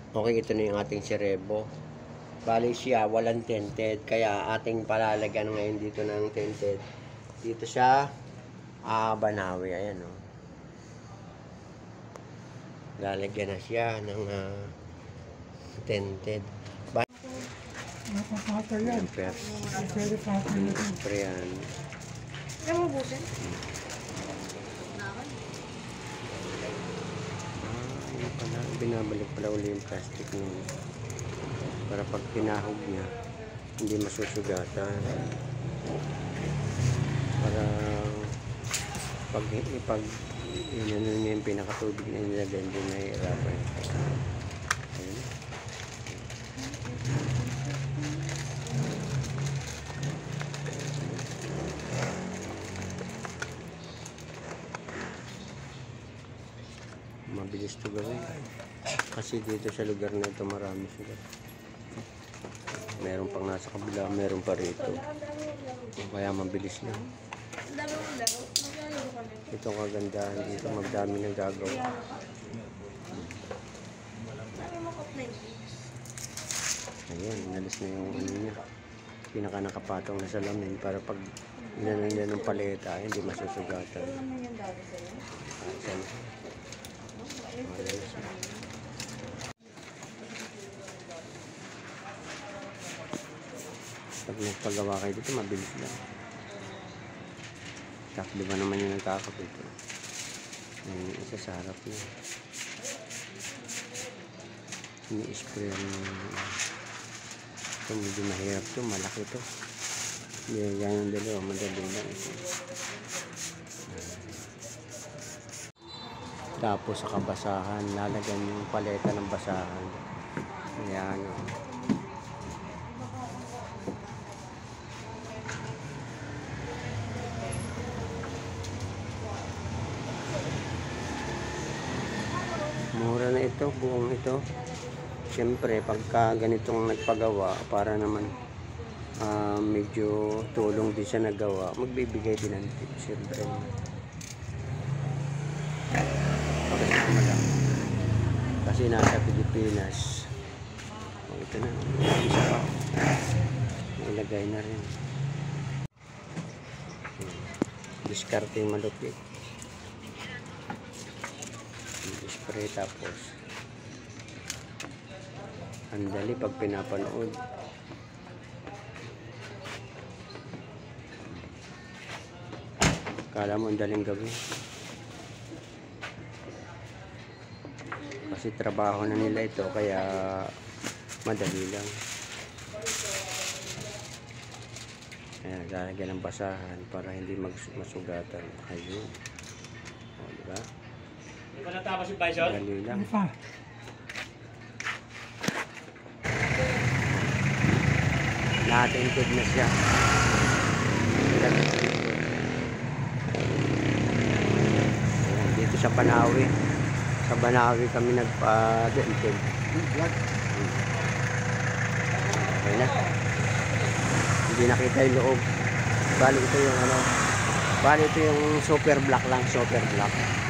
Okay, ito na yung ating Cerebo. Bali siya, walang tinted. Kaya ating palalagyan ngayon dito ng tinted. Dito siya, Banawi. Ayan o. Lalagyan na siya ng tinted. Napapatay yan. Pwede patay na yan. Sprayan. Kaya mo busin? Yun pala, binabalik pala uli yung plastic nun. Para pag pinahog niya, hindi masusugatan. Para pag inano niya yung pinakatubig na inilagay, hindi nahihirapan. Ayun. Mabilis to gawin kasi dito sa lugar na ito marami sila, meron pang nasa kabila, meron pa rito, kaya mabilis lang. Ito ang kagandahan dito, magdami ng gagawa. Ayan, inalis na yung ano niya, pinaka nakapatong na salamin para pag inanon niya ng paleta hindi masusugatan. Pag nagpagawa kayo dito, mabilis lang. Takbo ba naman yung nagkakapito? Yung isa sa harap niya. Ini-spray ito, medyo mahirap ito, malaki ito. Hindi, yan yung dalawa, madali lang ito. Tapos sa kabasahan, lalagyan yung paleta ng basahan. Ayan o. Mura na ito, buong ito. Siyempre, pagka ganitong nagpagawa, para naman medyo tulong din siya nagawa, magbibigay din ng tip, siyempre. Pakisama lang. Kasi nasa Pilipinas. O, ito na. Isa pa. Ilagay na rin. Diskarte yung malupit. Spray tapos ang dali pag pinapanood. Kala mo ang daling gawin kasi trabaho na nila ito, kaya madali lang. Ayan, lalagyan ng basahan para hindi masugatan. Ayun, o, diba? Hindi pa natapos yung bison? Dali lang. Hindi pa. Na-tinted na siya. Ayan, dito sa Banawi. Sa Banawi kami nagpa-tinted. Okay na. Hindi nakita yung loob. Bali ito yung super black lang, super black.